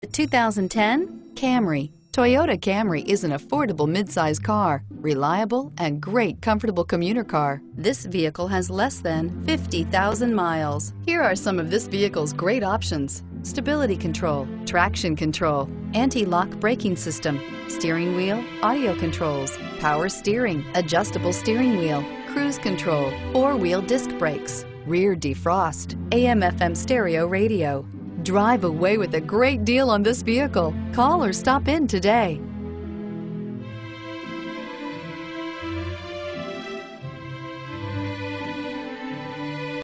The 2010 Camry. Toyota Camry is an affordable midsize car, reliable and great comfortable commuter car. This vehicle has less than 50,000 miles. Here are some of this vehicle's great options: stability control, traction control, anti-lock braking system, steering wheel audio controls, power steering, adjustable steering wheel, cruise control, four-wheel disc brakes, rear defrost, AM/FM stereo radio. Drive away with a great deal on this vehicle. Call or stop in today.